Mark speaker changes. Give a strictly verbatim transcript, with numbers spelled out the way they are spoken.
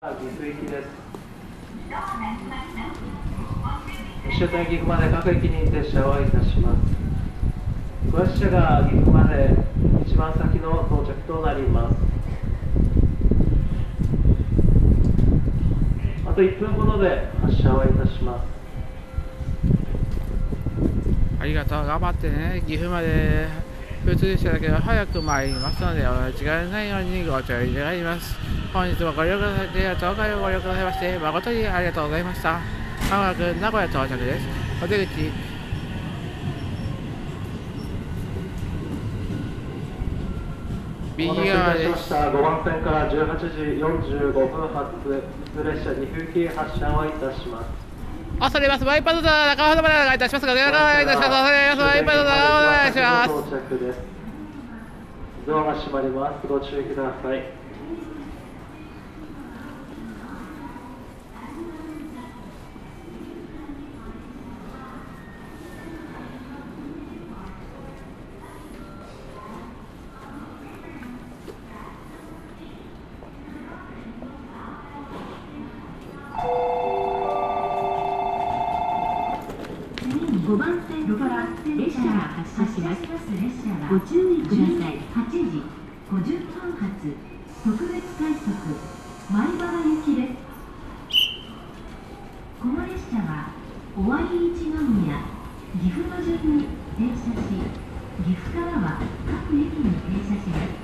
Speaker 1: 岐阜行きです。終点岐阜まで各駅に停車をいたします。ご列車が岐阜まで一番先の到着となります。あといっぷんほどで発車をいたします。
Speaker 2: ありがとう、頑張ってね。岐阜まで普通列車だけど早く参りますので、お間違いないようにご注意願います。本日もご利用くださってありがとうご利用くださいまして誠にありがとうございました。まもなく名古屋到着です。お出口右側です。
Speaker 1: ごばん線からじゅうはちじよんじゅうごふん発普通列車岐阜行き発車をいたします。
Speaker 2: 恐れます。ワイパードだ中ほどまでお願いいたします。お願いいたします。恐れます。ワイパードだお願いします。
Speaker 1: 到着です。ドアが閉まります。ご注意ください。
Speaker 3: ごばん線から列車が発車します。ご注意ください。はちじごじゅっぷん発特別快速米原行きです。この列車は尾張一宮、岐阜の順に停車し、岐阜からは各駅に停車します。